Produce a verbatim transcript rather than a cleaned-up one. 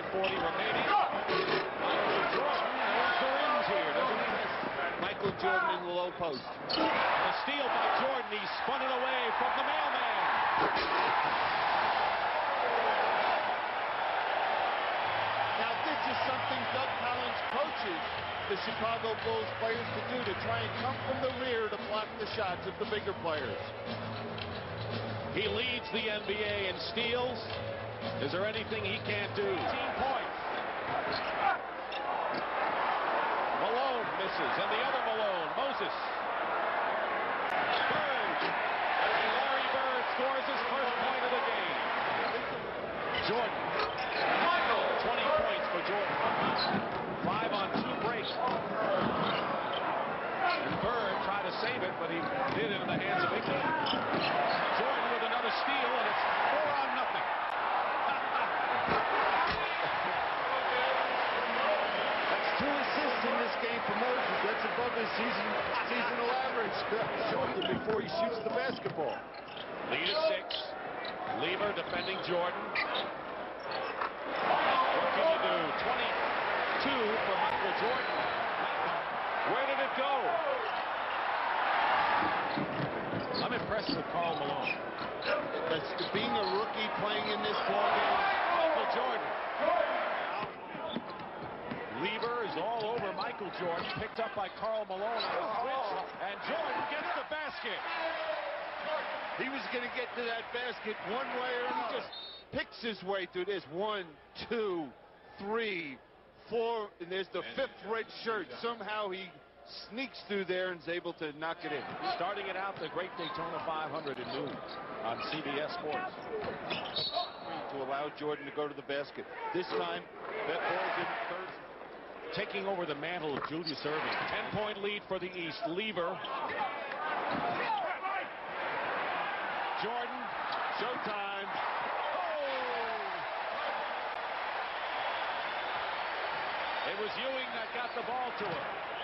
forty remaining. Michael Jordan knows the rims here, doesn't he? Michael Jordan in the low post. A steal by Jordan. He spun it away from the mailman. Now this is something Doug Collins coaches the Chicago Bulls players to do, to try and come from the rear to block the shots of the bigger players. He leads the N B A in steals. Is there anything he can't do? eighteen points. Malone misses, and the other Malone, Moses. Bird. And Larry Bird scores his first point of the game. Jordan. Michael. twenty points for Jordan. Five on two breaks. And Bird tried to save it, but he did it in the hands of Iggy. Jordan with another steal, and it's four on nothing. That's two assists in this game for Moses. That's above his season seasonal average. Shortly before he shoots the basketball. Lead at six. Lever defending Jordan. What can you do? twenty-two for Michael Jordan. Where did it go? I'm impressed with Karl Malone. That's being a rookie playing in this ball game. Michael Jordan. Lever is all over Michael Jordan, picked up by Karl Malone on the switch, and Jordan gets the basket. He was going to get to that basket one way or another. He just picks his way through this. One, two, three, four, and there's the fifth red shirt. Somehow he sneaks through there and is able to knock it in. Starting it out, the great Daytona five hundred at noon on C B S Sports. To allow Jordan to go to the basket. This time, that ball's in third. Taking over the mantle of Julius Erving. ten-point lead for the East. Lever. Jordan. Showtime. Oh! It was Ewing that got the ball to him.